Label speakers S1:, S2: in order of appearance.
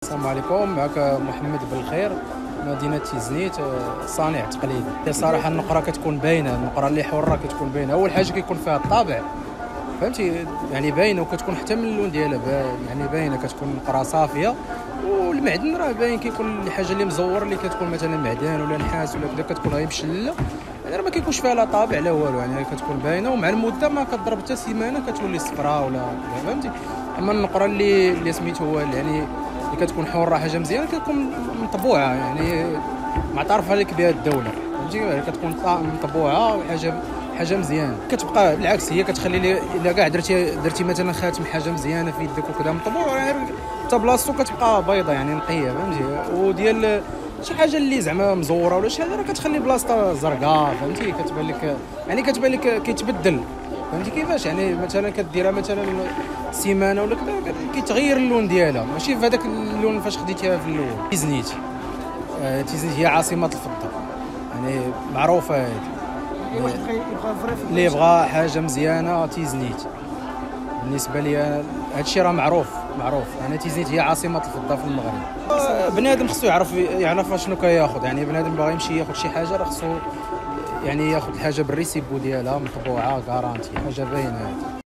S1: السلام عليكم، معك محمد بالخير، مدينة تيزنيت، صانع تقليدي. صراحة النقرة كتكون باينة، النقرة اللي حرة كتكون باينة. أول حاجة كيكون فيها الطابع، فهمتي، يعني باينة، وكتكون حتى من اللون ديالها يعني باينة، كتكون نقرة صافية. والمعدن راه باين، كيكون الحاجة اللي مزور اللي كتكون مثلا معدن ولا نحاس ولا كذا، كتكون غير مشلة، يعني راه ما كيكونش فيها لا طابع لا والو، يعني كتكون باينة. ومع المدة ما كتضرب حتى سيمانة كتولي صفراء ولا فهمتي. أما النقرة اللي سميتو هو يعني اللي كتكون حرة، حاجه مزيانه، كتكون مطبوعه، يعني معترف عليك بها الدوله، فهمتي، كتكون مطبوعه حاجه مزيانه. كتبقى بالعكس، هي كتخلي لي الا كاع درتي مثلا خاتم حاجه مزيانه في يدك وكذا مطبوع، يعني حتى بلاصتو كتبقى بيضه، يعني نقيه، فهمتي. وديال شي حاجه اللي زعما مزوره ولا شي حاجه راه كتخلي بلاصتها زرقاء، فهمتي، كتبان لك كيتبدل، فهمتي كيفاش. يعني مثلا كديرها مثلا سيمانه ولا كذا كيتغير اللون ديالها، ماشي في هذاك اللون فاش خديتيها في الاول. تيزنيت، تيزنيت هي عاصمه الفضه، يعني معروفه هذه. اللي يبغى حاجه مزيانه تيزنيت، بالنسبه لي هذا الشيء راه معروف. يعني تيزنيت هي عاصمه الفضه في المغرب. بنادم خصو يعرف شنو كياخذ، يعني بنادم باغي يمشي ياخذ شي حاجه راه خصو يعني ياخذ الحاجه بالريسيبو ديالها مطبوعه كارانتي، حاجه باينه.